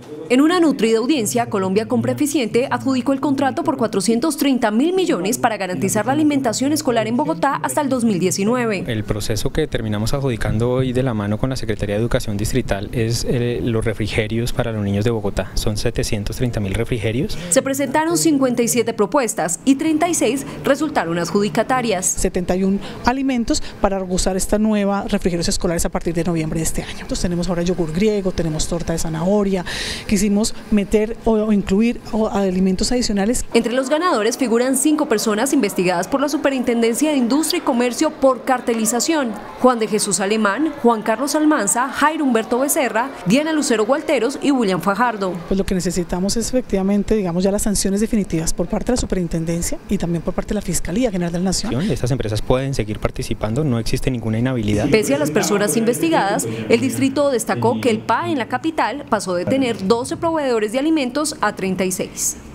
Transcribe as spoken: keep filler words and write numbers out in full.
En una nutrida audiencia, Colombia Compra Eficiente adjudicó el contrato por cuatrocientos treinta mil millones para garantizar la alimentación escolar en Bogotá hasta el dos mil diecinueve. El proceso que terminamos adjudicando hoy de la mano con la Secretaría de Educación Distrital es eh, los refrigerios para los niños de Bogotá. Son setecientos treinta mil refrigerios. Se presentaron cincuenta y siete propuestas y treinta y seis resultaron adjudicatarias. setenta y uno alimentos para usar esta nueva refrigerios escolares a partir de noviembre de este año. Entonces tenemos ahora yogur griego, tenemos torta de zanahoria. Quisimos meter o, o incluir o, alimentos adicionales. Entre los ganadores figuran cinco personas investigadas por la Superintendencia de Industria y Comercio por cartelización: Juan de Jesús Alemán, Juan Carlos Almanza, Jairo Humberto Becerra, Diana Lucero Gualteros y William Fajardo. Pues lo que necesitamos es efectivamente, digamos, ya las sanciones definitivas por parte de la Superintendencia y también por parte de la Fiscalía General de la Nación. Estas empresas pueden seguir participando, no existe ninguna inhabilidad. Pese a las personas investigadas, el distrito destacó que el P A en la capital pasó de tener doce proveedores de alimentos a treinta y seis.